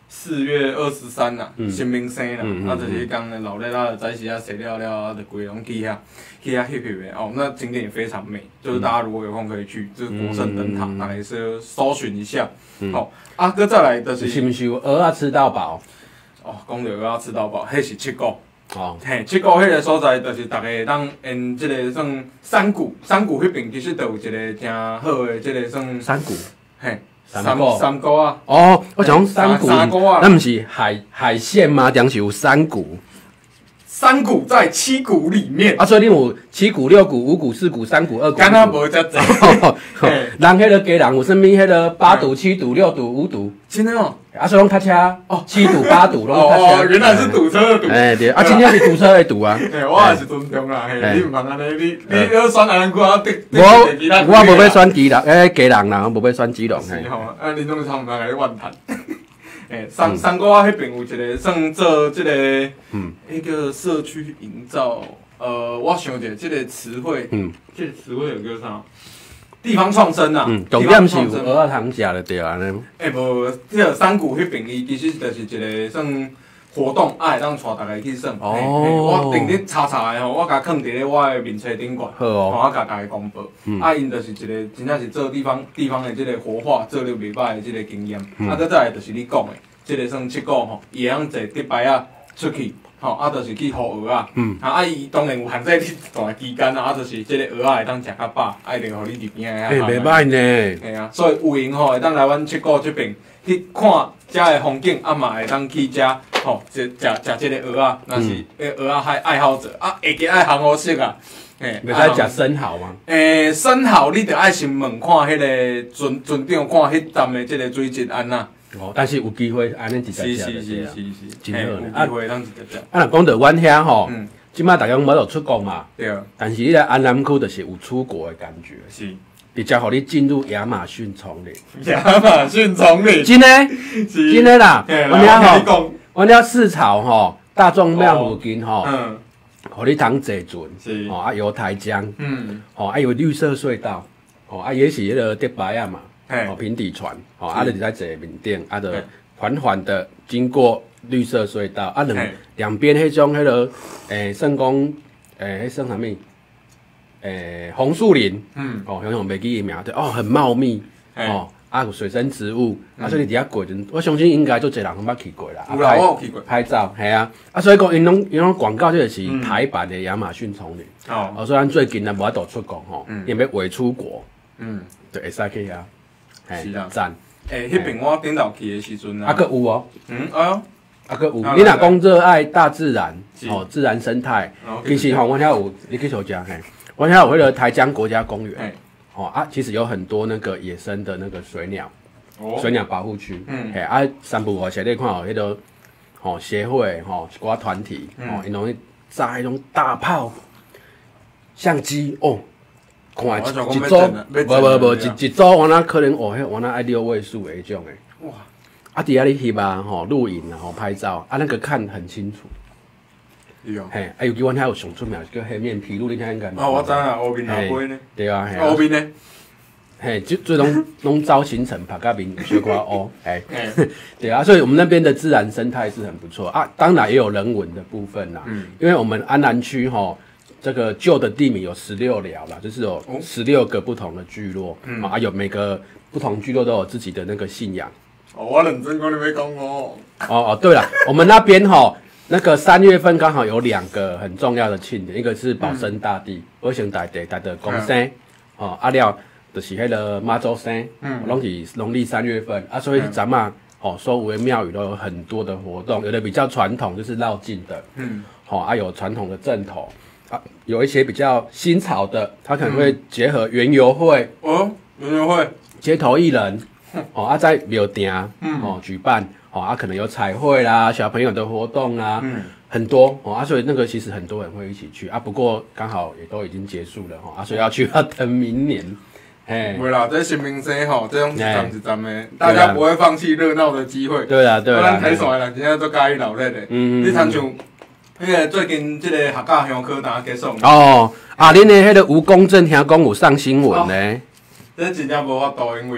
4月23啦，新明生啦，就是迄天的老日啊，早时啊洗了了，就规拢去遐翕翕的哦，那景点也非常美，就是大家如果有空可以去，这个国圣灯塔，大家是搜寻一下。哦，啊，搁再来就是是不是有蚵仔吃到饱？ 哦，讲到蚵仔吃到饱，迄是七股。 哦， 嘿，七股迄个所在，就是大家当因即个算山谷迄边其实都有一个真好的即个算山谷， 嘿。 三股啊！ 哦，我讲山谷， 啊， 那不是海鲜吗？讲是有山谷， 山谷在七股里面啊，所以你有7股、6股、5股、4股、3股、2股。 敢若无遮济。 人迄个家人有啥物？迄个8度、7度、6度、5度。 真的哦。 啊，所以拢踏车哦，7度、8度拢踏车。 哦，原来是堵车的堵。 对，啊，真正是堵车的堵啊。 我也是尊重啦，你毋通安尼，你要选安尼句啊， 我无要选基隆，家人啦，无要选基隆。 是吼，啊，你拢常常来怨叹。三股啊，迄边有一个算做即个，迄个社区营造，我想者即个词汇，即个词汇有叫啥？地方创生啊， 重点是有蚵仔通食就对啊。 无，迄个山谷迄边伊其实就是一个算活动，会当带大家去耍。我定日查的吼，我甲囥伫咧我的面册顶悬，我甲大家公布。因就是一个真正是做地方的即个活化，做了袂歹的即个经验。搁再来就是你讲的，即个算七股吼，伊会晓坐迪拜啊出去。吼，就是去互蚵仔，伊当然有限制你段期间就是即个蚵仔会当食较饱，一定互你伫边仔遐。袂歹呢。 嘿啊，所以有闲吼会当来阮七股这边去看遮的风景，嘛会当去遮吼食即个蚵仔，若是蚵仔爱好者下日爱烘好食啊。 袂使食生蚝吗？ 生蚝你着爱先问看迄个船长看迄站的即个水质安那。 哦，但是有机会安尼直接食就是啊，真好咧。有机会当直接食。 若讲到阮遐吼，即摆大家无得出国嘛， 对。 但是你来安南区就是有出国的感觉， 是。 直接互你进入亚马逊丛林。 亚马逊丛林。 真诶，真诶啦。阮遐吼，阮遐四草吼，大众庙附近吼，互你通坐船， 是。 哦，游台江，哦，有绿色隧道，哦，也是迄个迪拜啊嘛。平底船，就在坐面顶，就缓缓的经过绿色隧道，两边迄种迄个，算讲，迄算啥物？红树林，想袂记伊名，很茂密，有水生植物，所以你伫遐过阵，我相信应该做侪人拢捌去过啦。 有啦，我有去过。 拍照，系啊，所以讲因拢广告这个是台版的亚马逊丛林。所以咱最近也无法度出国吼，因为未出国，就会使去遐。 是啦， 赞。 迄边我顶头去的时阵啊，佫有哦。 哎呦， 佫有。你若讲热爱大自然，自然生态，其实阮遐有，你去瞅食嘿。阮遐有迄个台江国家公园，其实有很多那个野生的那个水鸟，水鸟保护区。三不五时你看迄个，协会，一寡团体，因拢去炸迄种大炮、相机哦。看一组，无，一组我那可能迄我那爱6位数的迄种诶。哇！伫遐你翕啊，录影啊，拍照那个看很清楚。嘿，尤其阮遐有上出名叫黑面琵鹭，你听应该。 我知啊，乌面老龟呢。 对啊， 乌面呢？ 嘿，最拢招行程拍甲面小可乌，对啊，所以我们那边的自然生态是很不错啊，当然也有人文的部分啦。因为我们安南区这个旧的地名有16寮啦，就是有16个不同的聚落，有每个不同聚落都有自己的那个信仰。 我认真讲你要讲哦。 对了，我们那边那个3月份刚好有2个很重要的庆典，一个是保生大帝，保生大帝的公生，了就是迄个妈祖生，拢是农历3月份啊，所以咱们所有的庙宇都有很多的活动，有的比较传统，就是绕境的，有传统的阵头。有一些比较新潮的，它可能会结合园游会， 园游会街头艺人，在庙埕举办，可能有彩绘啦，小朋友的活动啦，很多所以那个其实很多人会一起去不过刚好也都已经结束了所以要去要等明年。 没啦，这新明生这种一站一站的，大家不会放弃热闹的机会。 对啦， 咱台线的人真正都介意闹热的，你参像。迄个最近即个客家乡课堂结束。恁的迄个吴公正听讲有上新闻呢。 这真正无法度，因为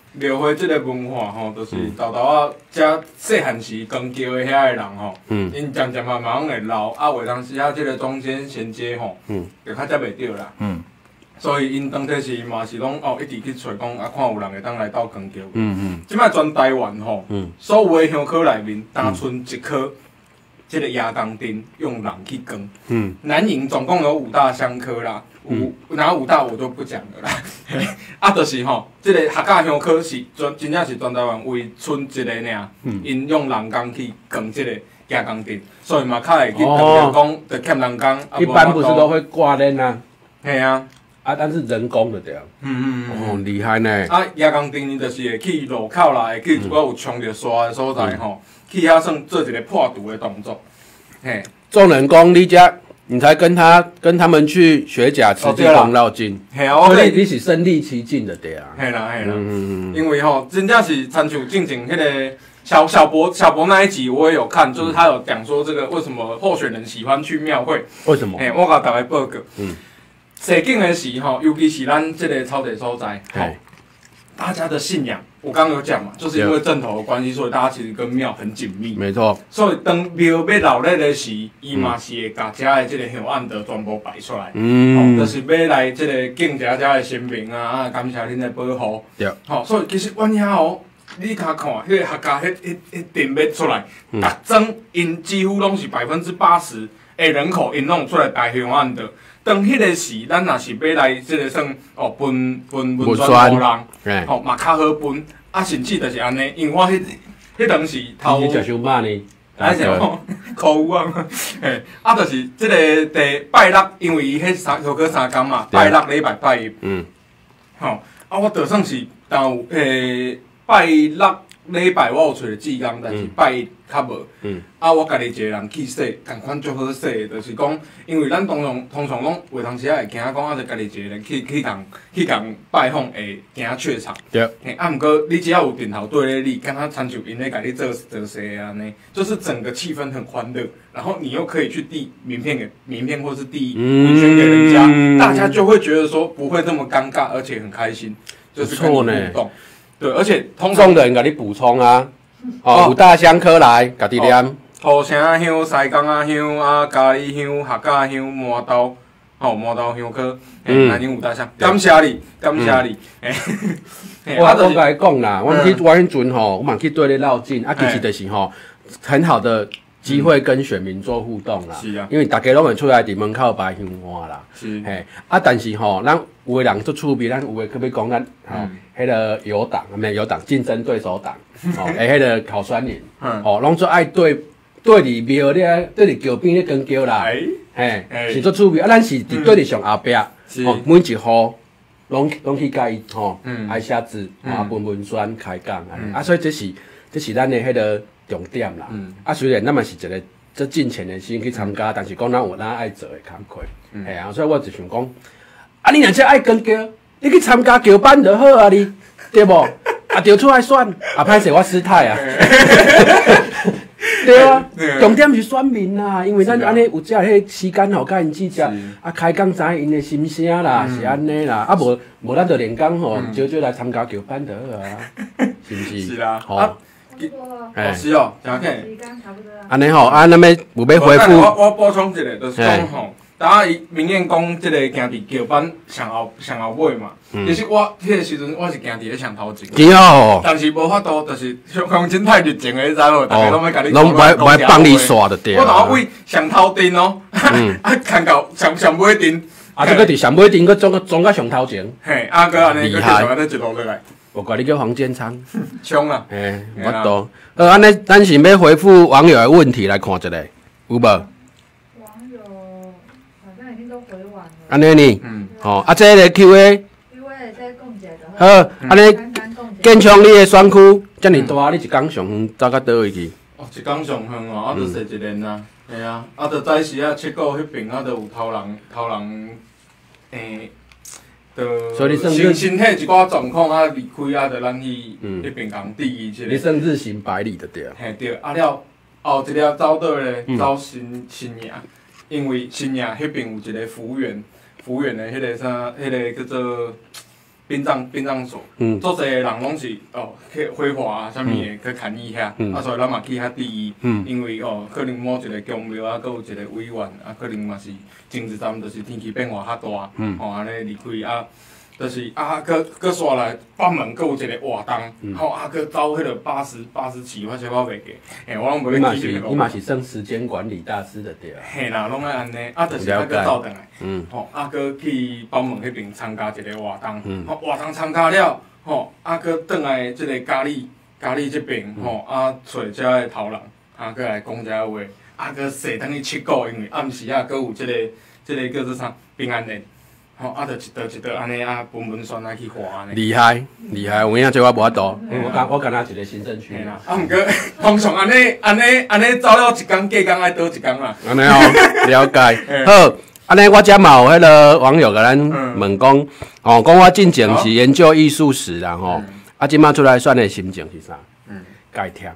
庙会即个文化吼，就是豆豆啊，遮细汉时光桥的遐个人吼，因渐渐慢慢会老，啊，话当时啊，即个中间衔接吼，就较接袂着啦。所以因当初是嘛是拢一直去找讲啊，看有人会当来到光桥。即摆全台湾吼，所有的香科内面，单剩一颗即个亚钢钉用人去耕。南营总共有5大香科啦。哪5大我就不讲了啦，啊，就是吼，即个客家香科是真正是全台湾唯剩一个尔，因用人工去耕即个加工丁，所以嘛较会去强调讲，就欠人工。 一般不是都会挂链啊？ 嘿啊， 但是人工的对啊。哦，厉害呢。 啊，加工丁就是会去路口啦，会去一寡有冲着沙的所在吼，去遐算做一个破除的动作。嘿， 众人工你遮。你才跟他们去学甲慈济宫绕境，所以你是身临其境的对啊。 嘿啦，因为吼，真正是参像进前迄个小博那一集我也有看，就是他有讲说这个为什么候选人喜欢去庙会？ 为什么？ 我甲大家报告。西境的时吼，尤其是咱这个草地所在，大家的信仰，我刚刚有讲嘛，就是因为阵头的关系，所以大家其实跟庙很紧密。 没错。 所以当庙要闹热的时，伊嘛是会把遮的这个香案的全部摆出来。就是要来这个敬遮的神明啊，感谢恁的保护。 对。 所以其实阮遐你甲看，迄个客家迄阵要出来，逐庄因几乎拢是80%的人口，因拢出来摆香案的。当迄个时，咱若是要来即个算分文宣人，嘛较好分，甚至就是安尼，因为我迄当时头， 你食伤饱呢， 还是可有啊，就是即个第拜六，因为伊迄香科3天嘛，拜六礼拜拜一，我就算是有拜六礼拜我有找着志工，但是拜一较无。我家己一个人去洗，共款足好洗的，就是讲，因为咱通常讲，话当时会惊讲，就家己一个人去共拜访会惊怯场。 对。 毋过你只要有顶头对咧你，敢若参像因咧甲你做事安尼，就是整个气氛很欢乐，然后你又可以去递名片或是递文宣给人家，大家就会觉得说不会这么尴尬，而且很开心，就是跟你互动。对，而且通常的人甲你补充啊，5大香科来，家己念。 土城香、西港仔香、咖喱香、客家香、麻豆香科，南宁5大香，感谢你。 我甲你讲啦，我迄阵吼，我嘛去对咧绕境，其实就是吼，很好的机会跟选民做互动啦。 是啊， 因为大家拢会出来伫门口摆香花啦。 是。 但是吼，咱有的人做趣味，咱有的可要讲咱迄个友党，友党竞争对手党，迄个考酸林，拢做爱对伫庙咧，对伫桥边咧跟桥啦，是做趣味。咱是伫对伫上后壁，每一户拢去甲伊爱写字，文宣开讲所以这是咱的迄个重点啦。虽然咱嘛是一个做进前的心去参加，但是讲咱有咱爱做的工课，所以我就想讲，你若真爱跟桥，你去参加桥班就好啊，你对无？就出来选，歹势我失态啊。对啊，重点是选民啦，因为咱安尼有遮迄时间吼，甲因记者开讲知因的心声啦，是安尼啦，无咱就连讲吼，少来参加桥班就好啊，是不是？ 是啦，是哦， 真时间差不多啊。 安尼吼，那么有要回复？ 我补充一个，就是讲吼。当伊明艳讲，即个行伫桥班上后尾嘛。其实我迄个时阵，我是行伫咧上头前。但是无法度，就是乡亲太热情诶，知无？大家拢要甲你拢来帮你刷的对。 我头位上头顶哦，看到上尾顶。 这个伫上尾顶，佮装到上头前。 嘿，佮安尼，佮继续安尼一路落来。 我管你叫黄建昌。 冲啊！ 我懂。安尼，咱是要回复网友的问题来看一下，有无？安尼呢？这个 Q&A， 再讲一下就好。安尼，建昌你的选区遮尔大，你一工上远走到倒位去？ 一工上远哦，就踅一年啊，嘿啊，就早时7股迄边就有头人， 所以你算身体一寡状况离开就咱去迄边共治愈一下。 你算日行百里的对。 嘿对，了后一条走倒咧，走新营。因为新营迄边有一个服务员的迄个啥，迄个叫做殡葬所，足侪人拢是去火化啊，啥物的去牵伊遐，所以咱嘛去遐第一，因为可能某一个公庙啊，佮有一个委员啊，可能嘛是政治站，就是天气变化较大，安尼离开啊。就是佮刷来北门，佮有一个活动，佮走迄个80期，我袂记，我拢袂记得。 伊嘛是算时间管理大师的对啊。 嘿啦，拢爱安尼，就是佮走转来，佮去北门迄边参加一个活动，活动参加了，佮转来即个嘉义即边，找遮个头人，佮来讲遮话，佮踅转去七股，因为暗时佮有即个叫做啥平安夜。就一道安尼分选去画安尼。 厉害，有影这我无法度，我干那一个行政区。 毋过通常安尼走了一工，过工爱倒一工啦。 安尼哦，了解。好，安尼我遮嘛有迄个网友甲咱问讲，讲我进前是研究艺术史啦吼，即摆出来选的心情是啥？介忝。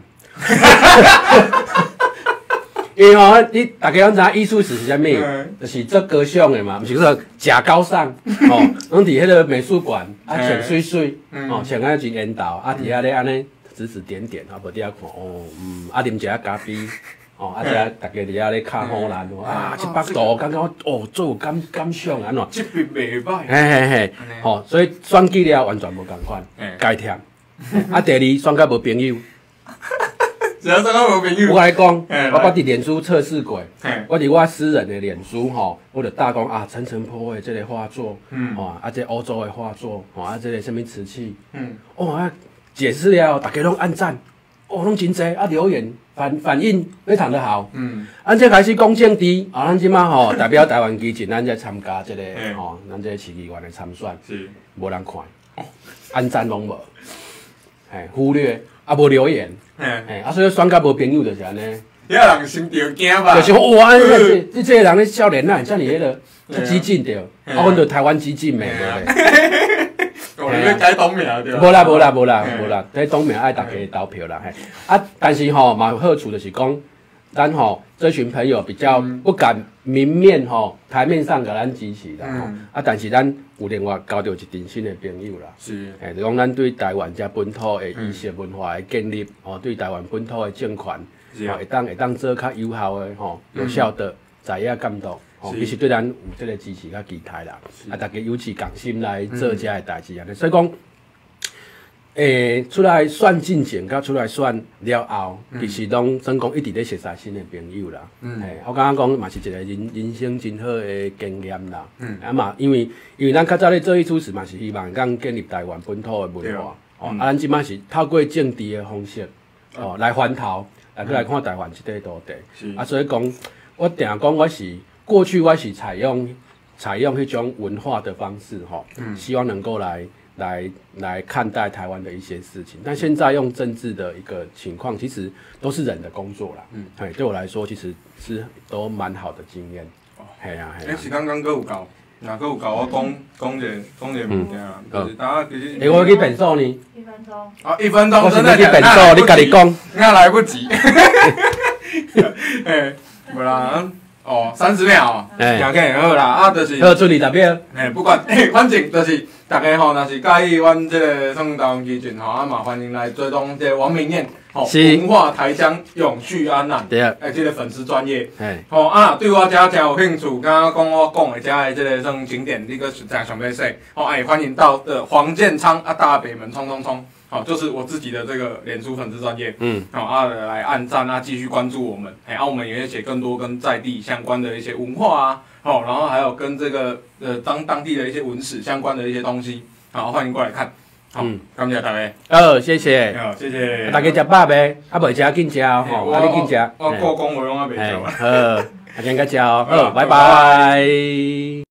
因为你大家拢知影艺术史是啥物，就是做高尚的嘛，毋是说假高尚，拢伫迄个美术馆穿水水，穿啊真缘投，伫遐咧安尼指指点点，无伫遐看，啉一下咖啡，遮大家伫遐咧敲好难，700度，感觉做有感想安怎？ 这边袂歹。 嘿，所以选举了完全无共款，介忝。第二选甲无朋友。 只要选到无朋友， 我甲你讲，我伫脸书测试过，我伫我私人的脸书我就大讲陈澄波的这个画作，这欧洲的画作，这个什么瓷器，解释了，大家拢按赞，拢真济，留言反应非常的好，咱这开始讲政治，咱即马代表台湾基进，咱在参加这个咱这市议员的参选，是无人看，按赞拢无，忽略无留言。所以选甲无朋友就是安尼。 遐人心着惊吧？ 就是哇，你这个人咧少年啊，遮尔迄个激进着，阮着台湾激进咩对？你要改党名对？ 无啦，这党名爱大家投票啦但是嘛有好处就是讲，咱这群朋友比较不敢明面台面上甲咱支持啦但是咱有另外交到一群新的朋友啦。 是， 就讲咱对台湾遮本土的意识文化的建立，对台湾本土的政权，会当做较有效的有效的在野监督，其实对咱有这个支持甲期待啦。大家有志共心来做遮个代志安尼，所以讲。出来选进前，甲出来选了后，其实拢总讲一直咧熟悉新的朋友啦。我感觉讲嘛是一个人生真好的经验啦。嘛，因为咱较早咧做艺术史嘛是希望讲建立台湾本土的文化。咱即摆是透过政治的方式，来翻头，来看台湾这块土地。所以讲，我定讲过去我是采用迄种文化的方式，希望能够来看待台湾的一些事情，但现在用政治的一个情况，其实都是人的工作啦。对我来说，其实是都蛮好的经验。 是刚刚有教，那有教我讲一个物件，就是大家其实。 我去变数呢 ？1分钟。 1分钟， 我是要去变数，你家己讲。 那来不及。无啦。30秒，行好啦，就是。 好，祝你达标。 不管，反正就是大家若是介意阮这个台湾基进嘛欢迎来追踪这王明燕，文化台江永续安南，这个粉丝专业，对我遮真有兴趣，刚刚我讲的遮的这个算景点，你个实在想要说，欢迎到黄建昌大北门冲，就是我自己的这个脸书粉丝专页，来按赞继续关注我们，我们也会写更多跟在地相关的一些文化然后还有跟这个当地的一些文史相关的一些东西，欢迎过来看，感谢大家， 谢谢， 谢谢， 大家吃饱未？未食紧食你紧食， 我过工我拢未食， 好，大家吃好，拜拜。